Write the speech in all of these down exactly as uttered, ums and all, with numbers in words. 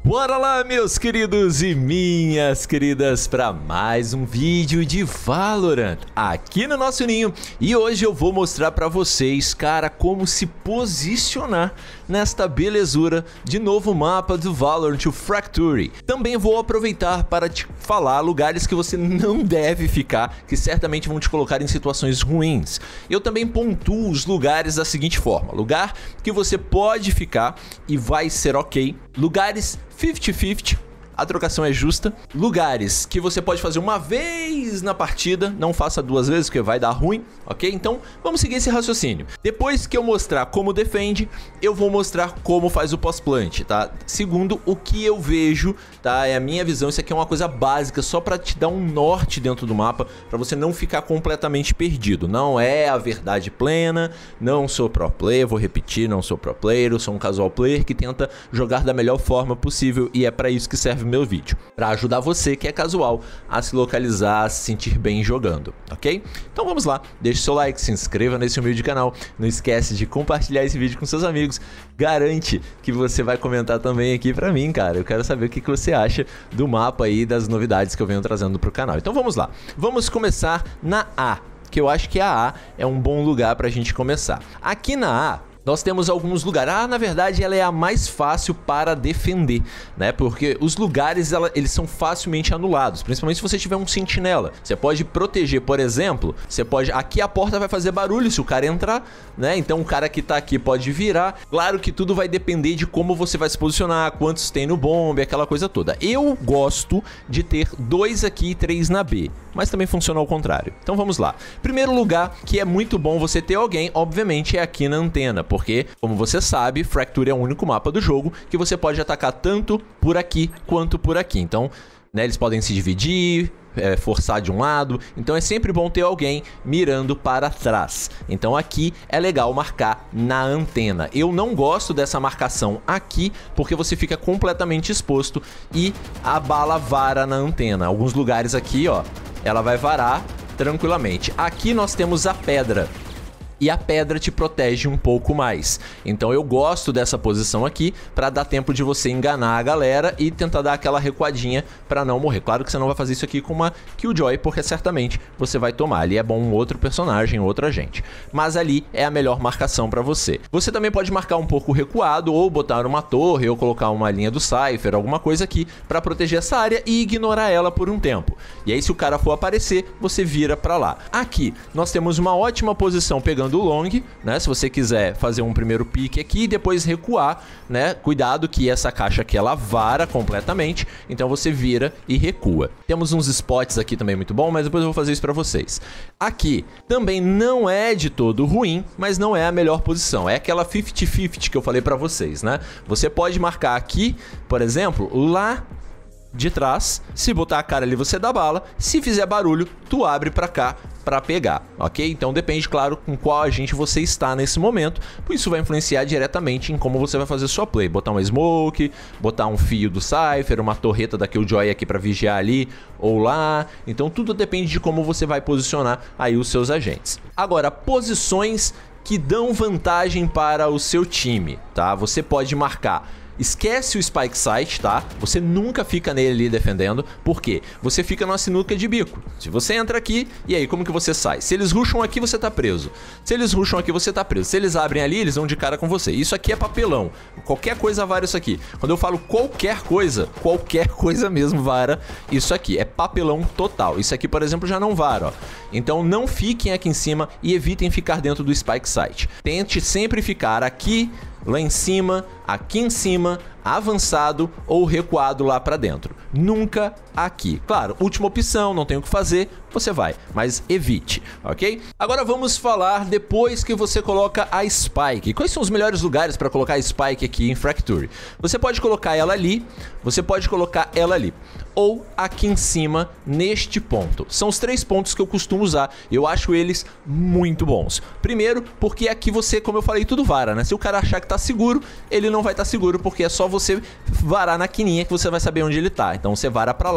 Bora lá, meus queridos e minhas queridas, para mais um vídeo de Valorant aqui no nosso ninho. E hoje eu vou mostrar para vocês, cara, como se posicionar nesta belezura de novo mapa do Valorant, o Fractury. Também vou aproveitar para te falar lugares que você não deve ficar, que certamente vão te colocar em situações ruins. Eu também pontuo os lugares da seguinte forma: lugar que você pode ficar e vai ser ok, lugares cinquenta cinquenta, a trocação é justa. Lugares que você pode fazer uma vez na partida, não faça duas vezes porque vai dar ruim, ok? Então vamos seguir esse raciocínio. Depois que eu mostrar como defende, eu vou mostrar como faz o pós-plant, tá? Segundo o que eu vejo, tá? É a minha visão, isso aqui é uma coisa básica, só pra te dar um norte dentro do mapa, pra você não ficar completamente perdido. Não é a verdade plena, não sou pro player, vou repetir, não sou pro player, eu sou um casual player que tenta jogar da melhor forma possível e é pra isso que serve meu vídeo, para ajudar você que é casual a se localizar, a se sentir bem jogando, ok? Então vamos lá, deixe seu like, se inscreva nesse humilde canal, não esquece de compartilhar esse vídeo com seus amigos, garante que você vai comentar também aqui pra mim, cara, eu quero saber o que, que você acha do mapa aí, das novidades que eu venho trazendo pro canal. Então vamos lá, vamos começar na A, que eu acho que a A é um bom lugar pra gente começar. Aqui na A, nós temos alguns lugares. Ah, na verdade, ela é a mais fácil para defender, né? Porque os lugares, ela, eles são facilmente anulados, principalmente se você tiver um sentinela. Você pode proteger, por exemplo, você pode... Aqui a porta vai fazer barulho se o cara entrar, né? Então o cara que tá aqui pode virar. Claro que tudo vai depender de como você vai se posicionar, quantos tem no bombe, aquela coisa toda. Eu gosto de ter dois aqui e três na B, mas também funciona ao contrário. Então vamos lá. Primeiro lugar que é muito bom você ter alguém, obviamente, é aqui na antena, porque, como você sabe, Fractury é o único mapa do jogo que você pode atacar tanto por aqui quanto por aqui. Então, né, eles podem se dividir, é, forçar de um lado. Então é sempre bom ter alguém mirando para trás. Então aqui é legal marcar na antena. Eu não gosto dessa marcação aqui, porque você fica completamente exposto e a bala vara na antena. Alguns lugares aqui, ó, ela vai varar tranquilamente. Aqui nós temos a pedra. E a pedra te protege um pouco mais. Então eu gosto dessa posição aqui para dar tempo de você enganar a galera e tentar dar aquela recuadinha para não morrer. Claro que você não vai fazer isso aqui com uma Killjoy, porque certamente você vai tomar. Ali é bom um outro personagem, outro agente. Mas ali é a melhor marcação para você. Você também pode marcar um pouco recuado, ou botar uma torre, ou colocar uma linha do Cypher, alguma coisa aqui para proteger essa área e ignorar ela por um tempo. E aí se o cara for aparecer, você vira para lá. Aqui nós temos uma ótima posição pegando do long, né? Se você quiser fazer um primeiro pique aqui e depois recuar, né? Cuidado que essa caixa aqui ela vara completamente, então você vira e recua. Temos uns spots aqui também muito bom, mas depois eu vou fazer isso para vocês. Aqui também não é de todo ruim, mas não é a melhor posição. É aquela cinquenta cinquenta que eu falei para vocês, né? Você pode marcar aqui, por exemplo, lá de trás, se botar a cara ali você dá bala, se fizer barulho, tu abre pra cá pra pegar, ok? Então depende, claro, com qual agente você está nesse momento, por isso vai influenciar diretamente em como você vai fazer sua play. Botar uma smoke, botar um fio do Cypher, uma torreta da Killjoy aqui pra vigiar ali ou lá, então tudo depende de como você vai posicionar aí os seus agentes. Agora, posições que dão vantagem para o seu time, tá? Você pode marcar. Esquece o Spike Site, tá? Você nunca fica nele ali defendendo. Por quê? Você fica numa sinuca de bico. Se você entra aqui, e aí, como que você sai? Se eles rusham aqui, você tá preso. Se eles rusham aqui, você tá preso. Se eles abrem ali, eles vão de cara com você. Isso aqui é papelão. Qualquer coisa vara isso aqui. Quando eu falo qualquer coisa, qualquer coisa mesmo vara isso aqui. É papelão total. Isso aqui, por exemplo, já não vara, ó. Então não fiquem aqui em cima e evitem ficar dentro do Spike Site. Tente sempre ficar aqui, lá em cima, aqui em cima, avançado ou recuado lá pra dentro. Nunca aqui. Claro, última opção, não tem o que fazer, você vai, mas evite, ok? Agora vamos falar depois que você coloca a Spike. Quais são os melhores lugares para colocar a Spike aqui em Fractury? Você pode colocar ela ali, você pode colocar ela ali, ou aqui em cima, neste ponto. São os três pontos que eu costumo usar, eu acho eles muito bons. Primeiro, porque aqui você, como eu falei, tudo vara, né? Se o cara achar que tá seguro, ele não vai estar seguro, porque é só você varar na quininha que você vai saber onde ele tá. Então você vara pra lá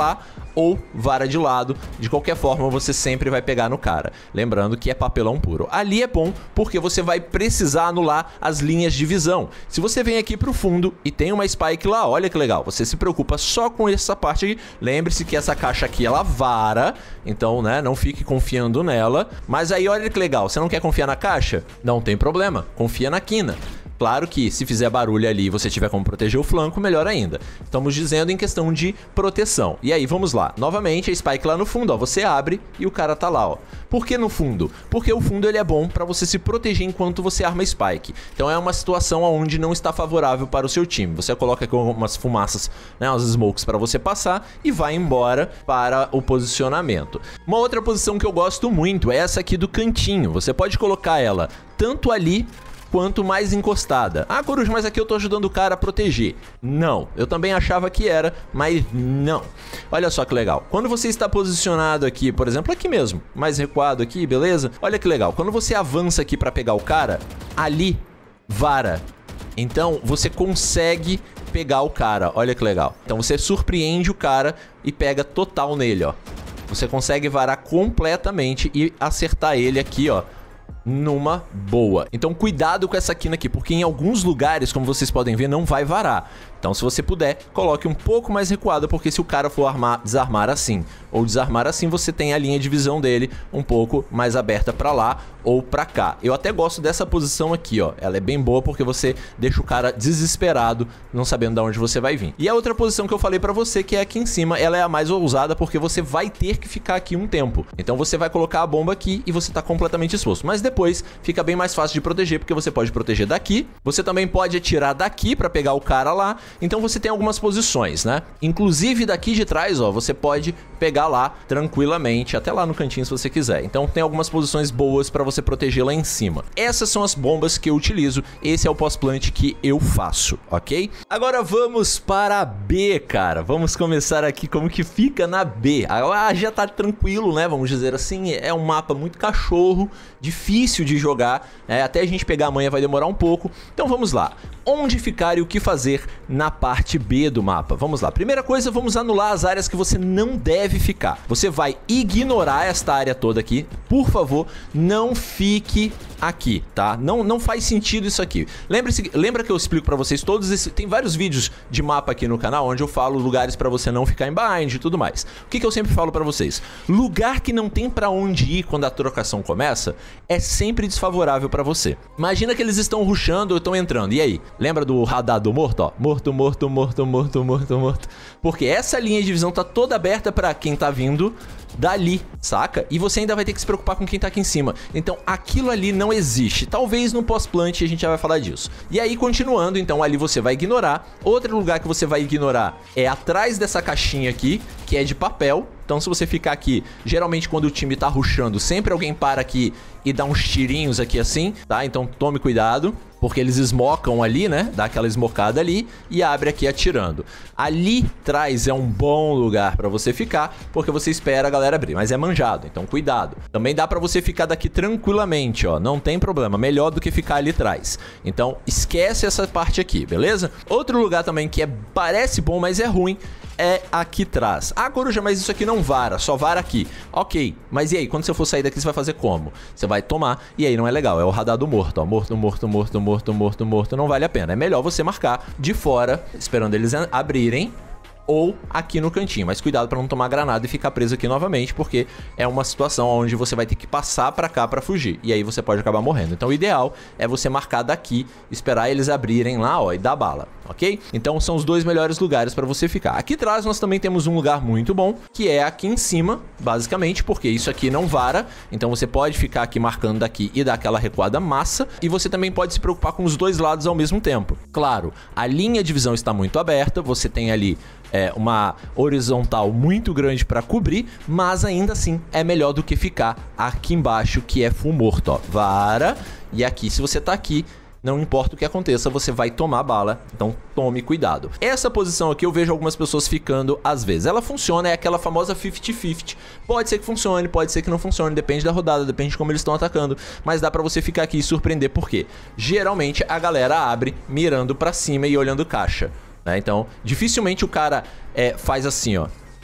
ou vara de lado. De qualquer forma, você sempre vai pegar no cara. Lembrando que é papelão puro. Ali é bom porque você vai precisar anular as linhas de visão. Se você vem aqui pro fundo e tem uma spike lá, olha que legal. Você se preocupa só com essa parte aqui. Lembre-se que essa caixa aqui, ela vara. Então, né, não fique confiando nela. Mas aí, olha que legal. Você não quer confiar na caixa? Não tem problema. Confia na quina. Claro que se fizer barulho ali e você tiver como proteger o flanco, melhor ainda. Estamos dizendo em questão de proteção. E aí, vamos lá. Novamente, a spike lá no fundo, ó. Você abre e o cara tá lá, ó. Por que no fundo? Porque o fundo ele é bom para você se proteger enquanto você arma spike. Então é uma situação onde não está favorável para o seu time. Você coloca aqui umas fumaças, né, umas smokes para você passar e vai embora para o posicionamento. Uma outra posição que eu gosto muito é essa aqui do cantinho. Você pode colocar ela tanto ali quanto mais encostada. Ah, Coruja, mas aqui eu tô ajudando o cara a proteger. Não, eu também achava que era, mas não. Olha só que legal. Quando você está posicionado aqui, por exemplo, aqui mesmo, mais recuado aqui, beleza? Olha que legal. Quando você avança aqui pra pegar o cara, ali, vara. Então, você consegue pegar o cara. Olha que legal. Então, você surpreende o cara e pega total nele, ó. Você consegue varar completamente e acertar ele aqui, ó, numa boa. Então cuidado com essa quina aqui, porque em alguns lugares, como vocês podem ver, não vai varar. Então se você puder, coloque um pouco mais recuado, porque se o cara for armar, desarmar assim ou desarmar assim, você tem a linha de visão dele um pouco mais aberta pra lá ou pra cá. Eu até gosto dessa posição aqui, ó. Ela é bem boa porque você deixa o cara desesperado, não sabendo de onde você vai vir. E a outra posição que eu falei pra você, que é aqui em cima, ela é a mais ousada porque você vai ter que ficar aqui um tempo. Então você vai colocar a bomba aqui e você tá completamente exposto. Mas depois fica bem mais fácil de proteger, porque você pode proteger daqui, você também pode atirar daqui pra pegar o cara lá. Então você tem algumas posições, né? Inclusive daqui de trás, ó, você pode pegar lá tranquilamente, até lá no cantinho se você quiser. Então tem algumas posições boas pra você proteger lá em cima. Essas são as bombas que eu utilizo, esse é o pós-plant que eu faço, ok? Agora vamos para a B, cara. Vamos começar aqui como que fica na B. Ah, já tá tranquilo, né? Vamos dizer assim, é um mapa muito cachorro, difícil de jogar, é, até a gente pegar a manha vai demorar um pouco. Então vamos lá. Onde ficar e o que fazer na parte B do mapa? Vamos lá. Primeira coisa, vamos anular as áreas que você não deve ficar. Você vai ignorar esta área toda aqui. Por favor, não fique aqui, tá? Não, não faz sentido isso aqui. Lembre-se, lembra que eu explico pra vocês todos esses... Tem vários vídeos de mapa aqui no canal onde eu falo lugares pra você não ficar em bind e tudo mais. O que que eu sempre falo pra vocês? Lugar que não tem pra onde ir quando a trocação começa é sempre desfavorável pra você. Imagina que eles estão rushando ou estão entrando. E aí? Lembra do radar do morto, ó? Morto, morto, morto, morto, morto, morto. Porque essa linha de visão tá toda aberta pra quem tá vindo dali, saca? E você ainda vai ter que se preocupar com quem tá aqui em cima. Então aquilo ali não existe. Talvez no pós-plant a gente já vai falar disso. E aí, continuando, então ali você vai ignorar. Outro lugar que você vai ignorar é atrás dessa caixinha aqui, que é de papel. Então se você ficar aqui, geralmente quando o time tá rushando, sempre alguém para aqui e dá uns tirinhos aqui assim, tá? Então tome cuidado, porque eles esmocam ali, né? Dá aquela esmocada ali e abre aqui atirando. Ali atrás é um bom lugar pra você ficar, porque você espera a galera abrir, mas é manjado, então cuidado. Também dá pra você ficar daqui tranquilamente, ó, não tem problema, melhor do que ficar ali atrás. Então esquece essa parte aqui, beleza? Outro lugar também que é, parece bom, mas é ruim, é aqui atrás. Ah, Coruja, mas isso aqui não vara, só vara aqui. Ok, mas e aí? Quando você for sair daqui, você vai fazer como? Você vai tomar, e aí não é legal, é o radar do morto, ó. Morto, morto, morto, morto, morto, morto, não vale a pena. É melhor você marcar de fora, esperando eles abrirem, ou aqui no cantinho, mas cuidado para não tomar granada e ficar preso aqui novamente, porque é uma situação onde você vai ter que passar para cá para fugir, e aí você pode acabar morrendo. Então o ideal é você marcar daqui, esperar eles abrirem lá, ó, e dar bala, ok? Então são os dois melhores lugares para você ficar. Aqui atrás nós também temos um lugar muito bom, que é aqui em cima, basicamente, porque isso aqui não vara, então você pode ficar aqui marcando daqui e dar aquela recuada massa, e você também pode se preocupar com os dois lados ao mesmo tempo. Claro, a linha de visão está muito aberta, você tem ali É uma horizontal muito grande para cobrir, mas ainda assim é melhor do que ficar aqui embaixo, que é full morto, ó. Vara, e aqui, se você tá aqui, não importa o que aconteça, você vai tomar bala, então tome cuidado. Essa posição aqui eu vejo algumas pessoas ficando às vezes. Ela funciona, é aquela famosa cinquenta cinquenta. Pode ser que funcione, pode ser que não funcione, depende da rodada, depende de como eles estão atacando, mas dá pra você ficar aqui e surpreender, porque geralmente a galera abre mirando pra cima e olhando caixa. Então, dificilmente o cara é, faz assim, ó.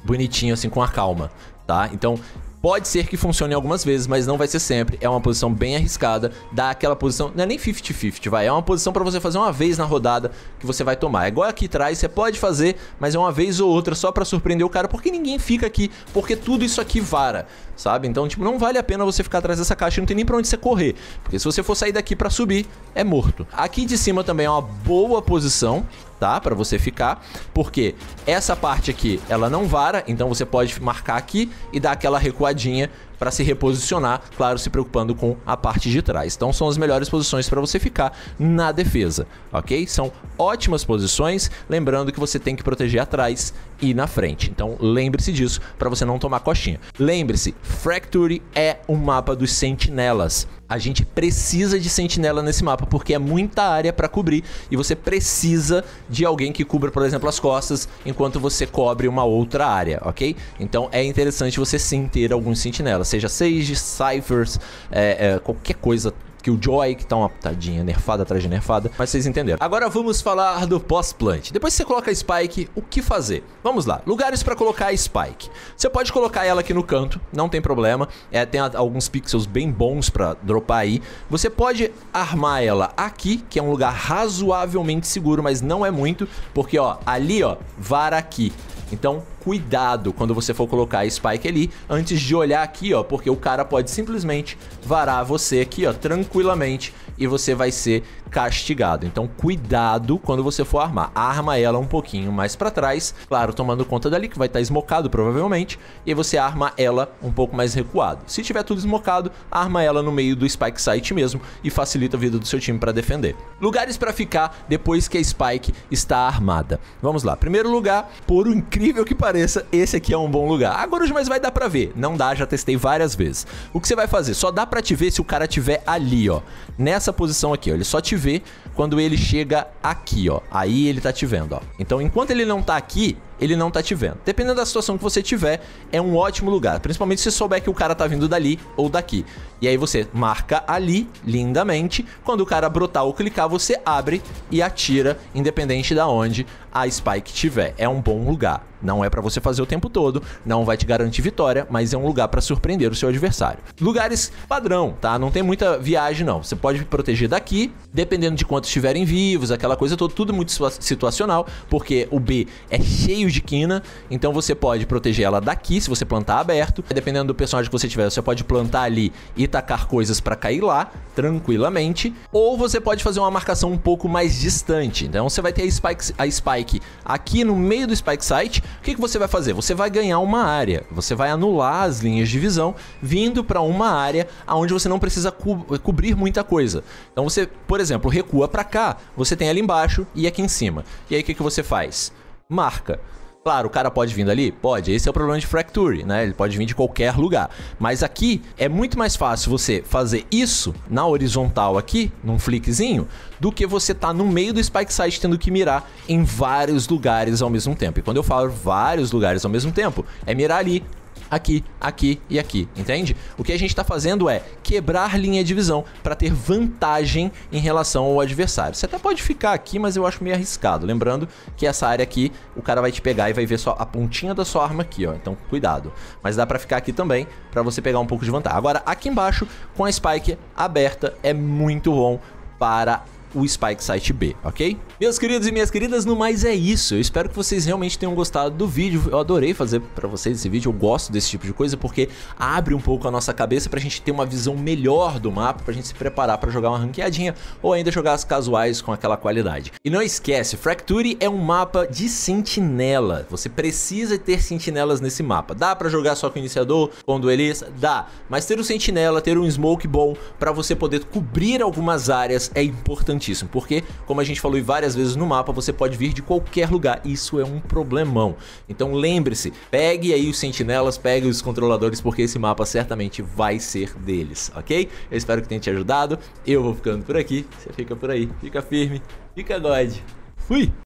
bonitinho assim com a calma, tá? Então pode ser que funcione algumas vezes, mas não vai ser sempre. É uma posição bem arriscada, dá aquela posição, não é nem cinquenta cinquenta, vai, é uma posição para você fazer uma vez na rodada que você vai tomar. É igual aqui atrás, você pode fazer, mas é uma vez ou outra só para surpreender o cara, porque ninguém fica aqui, porque tudo isso aqui vara, sabe? Então, tipo, não vale a pena você ficar atrás dessa caixa, não tem nem pra onde você correr, porque se você for sair daqui para subir, é morto. Aqui de cima também é uma boa posição, tá? Para você ficar, porque essa parte aqui, ela não vara, então você pode marcar aqui e dar aquela recuadinha para se reposicionar, claro, se preocupando com a parte de trás. Então são as melhores posições para você ficar na defesa, ok? São ótimas posições, lembrando que você tem que proteger atrás e na frente. Então lembre-se disso para você não tomar coxinha. Lembre-se, Fracture é um mapa dos sentinelas. A gente precisa de sentinela nesse mapa, porque é muita área para cobrir e você precisa de alguém que cubra, por exemplo, as costas, enquanto você cobre uma outra área, ok? Então é interessante você sim ter alguns sentinelas, seja Sage, Cyphers, é, é, qualquer coisa. Que o Joy, que tá uma tadinha nerfada atrás de nerfada, mas vocês entenderam. Agora vamos falar do pós-plant. Depois que você coloca a Spike, o que fazer? Vamos lá, lugares para colocar a Spike. Você pode colocar ela aqui no canto, não tem problema. É, tem alguns pixels bem bons para dropar aí. Você pode armar ela aqui, que é um lugar razoavelmente seguro, mas não é muito, porque ó, ali ó, vara aqui. Então, cuidado quando você for colocar a Spike ali, antes de olhar aqui, ó, porque o cara pode simplesmente varar você aqui, ó, tranquilamente, e você vai ser castigado. Então, cuidado quando você for armar. Arma ela um pouquinho mais pra trás, claro, tomando conta dali, que vai estar esmocado provavelmente, e aí você arma ela um pouco mais recuado. Se tiver tudo esmocado, arma ela no meio do Spike Site mesmo e facilita a vida do seu time pra defender. Lugares pra ficar depois que a Spike está armada. Vamos lá. Primeiro lugar, por incrível que pareça, esse aqui é um bom lugar. Agora hoje mais vai dar pra ver. Não dá, já testei várias vezes. O que você vai fazer? Só dá pra te ver se o cara tiver ali, ó. Nessa posição aqui, ó. Ele só te vê quando ele chega aqui, ó. Aí ele tá te vendo, ó. Então, enquanto ele não tá aqui, ele não tá te vendo. Dependendo da situação que você tiver, é um ótimo lugar. Principalmente se você souber que o cara tá vindo dali ou daqui. E aí você marca ali, lindamente. Quando o cara brotar ou clicar, você abre e atira, independente da onde a Spike tiver. É um bom lugar. Não é pra você fazer o tempo todo, não vai te garantir vitória, mas é um lugar pra surpreender o seu adversário. Lugares padrão, tá? Não tem muita viagem, não. Você pode proteger daqui, dependendo de quantos estiverem vivos, aquela coisa toda, tudo muito situacional, porque o B é cheio de quina, então você pode proteger ela daqui, se você plantar aberto. Dependendo do personagem que você tiver, você pode plantar ali e tacar coisas pra cair lá, tranquilamente. Ou você pode fazer uma marcação um pouco mais distante. Então você vai ter a Spike, a Spike aqui no meio do Spike Site. O que, que você vai fazer? Você vai ganhar uma área, você vai anular as linhas de visão, vindo para uma área onde você não precisa co cobrir muita coisa. Então você, por exemplo, recua para cá, você tem ali embaixo e aqui em cima. E aí o que, que você faz? Marca. Claro, o cara pode vir dali? Pode, esse é o problema de Fracture, né? Ele pode vir de qualquer lugar. Mas aqui é muito mais fácil você fazer isso na horizontal aqui, num flickzinho, do que você tá no meio do Spike Site tendo que mirar em vários lugares ao mesmo tempo. E quando eu falo vários lugares ao mesmo tempo, é mirar ali, aqui, aqui e aqui, entende? O que a gente está fazendo é quebrar linha de visão para ter vantagem em relação ao adversário. Você até pode ficar aqui, mas eu acho meio arriscado. Lembrando que essa área aqui, o cara vai te pegar e vai ver só a pontinha da sua arma aqui, ó. Então, cuidado. Mas dá para ficar aqui também, para você pegar um pouco de vantagem. Agora, aqui embaixo, com a Spike aberta, é muito bom para o Spike Site B, ok? Meus queridos e minhas queridas, no mais é isso. Eu espero que vocês realmente tenham gostado do vídeo. Eu adorei fazer pra vocês esse vídeo. Eu gosto desse tipo de coisa porque abre um pouco a nossa cabeça pra gente ter uma visão melhor do mapa, pra gente se preparar pra jogar uma ranqueadinha ou ainda jogar as casuais com aquela qualidade. E não esquece, Fracture é um mapa de sentinela. Você precisa ter sentinelas nesse mapa. Dá pra jogar só com o iniciador, com o duelista? Dá. Mas ter um sentinela, ter um smoke bom pra você poder cobrir algumas áreas é importante. Porque, como a gente falou várias vezes no mapa, você pode vir de qualquer lugar. Isso é um problemão. Então lembre-se, pegue aí os sentinelas, pegue os controladores, porque esse mapa certamente vai ser deles, ok? Eu espero que tenha te ajudado. Eu vou ficando por aqui. Você fica por aí. Fica firme. Fica God. Fui!